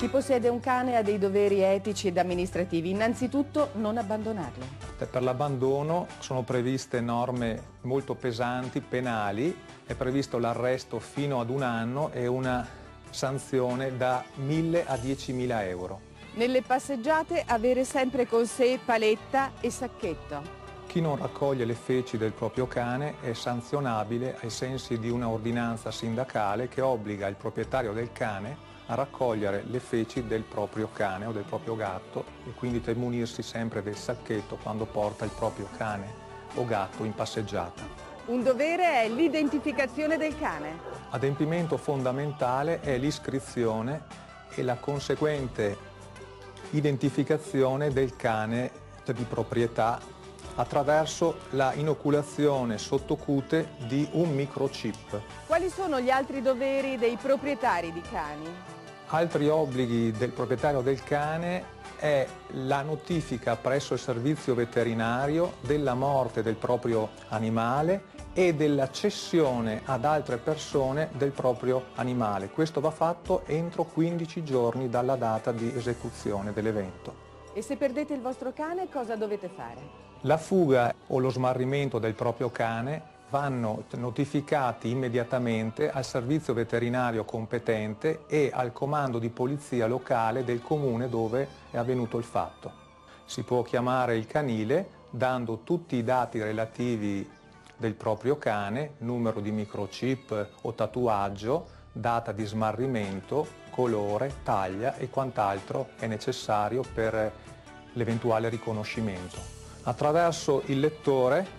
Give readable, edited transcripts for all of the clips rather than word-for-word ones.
Chi possiede un cane ha dei doveri etici ed amministrativi. Innanzitutto non abbandonarlo. Per l'abbandono sono previste norme molto pesanti, penali, è previsto l'arresto fino ad 1 anno e una sanzione da 1.000 a 10.000 euro. Nelle passeggiate avere sempre con sé paletta e sacchetto. Chi non raccoglie le feci del proprio cane è sanzionabile ai sensi di una ordinanza sindacale che obbliga il proprietario del cane a raccogliere le feci del proprio cane o del proprio gatto e quindi deve munirsi sempre del sacchetto quando porta il proprio cane o gatto in passeggiata. Un dovere è l'identificazione del cane. Adempimento fondamentale è l'iscrizione e la conseguente identificazione del cane di proprietà attraverso la inoculazione sottocute di un microchip. Quali sono gli altri doveri dei proprietari di cani? Altri obblighi del proprietario del cane è la notifica presso il servizio veterinario della morte del proprio animale e della cessione ad altre persone del proprio animale. Questo va fatto entro 15 giorni dalla data di esecuzione dell'evento. E se perdete il vostro cane, cosa dovete fare? La fuga o lo smarrimento del proprio cane vanno notificati immediatamente al servizio veterinario competente e al comando di polizia locale del comune dove è avvenuto il fatto. Si può chiamare il canile dando tutti i dati relativi del proprio cane, numero di microchip o tatuaggio, data di smarrimento, colore, taglia e quant'altro è necessario per l'eventuale riconoscimento. Attraverso il lettore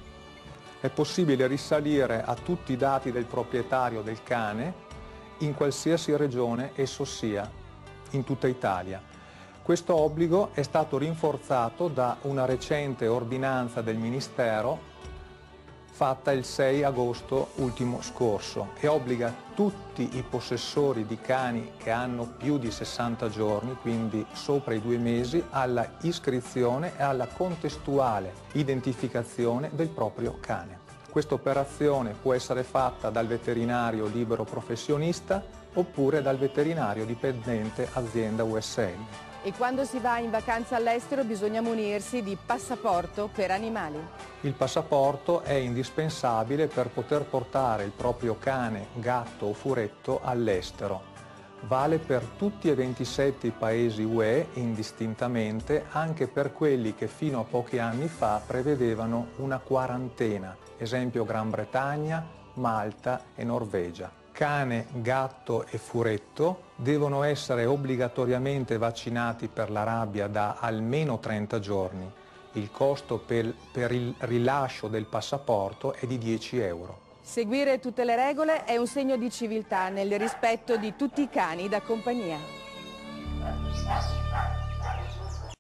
è possibile risalire a tutti i dati del proprietario del cane in qualsiasi regione esso sia, in tutta Italia. Questo obbligo è stato rinforzato da una recente ordinanza del Ministero fatta il 6 agosto ultimo scorso e obbliga tutti i possessori di cani che hanno più di 60 giorni, quindi sopra i 2 mesi, alla iscrizione e alla contestuale identificazione del proprio cane. Questa operazione può essere fatta dal veterinario libero professionista oppure dal veterinario dipendente azienda USL. E quando si va in vacanza all'estero bisogna munirsi di passaporto per animali. Il passaporto è indispensabile per poter portare il proprio cane, gatto o furetto all'estero. Vale per tutti e 27 i paesi UE indistintamente, anche per quelli che fino a pochi anni fa prevedevano una quarantena, esempio Gran Bretagna, Malta e Norvegia. Cane, gatto e furetto devono essere obbligatoriamente vaccinati per la rabbia da almeno 30 giorni. Il costo per il rilascio del passaporto è di 10 euro. Seguire tutte le regole è un segno di civiltà nel rispetto di tutti i cani da compagnia.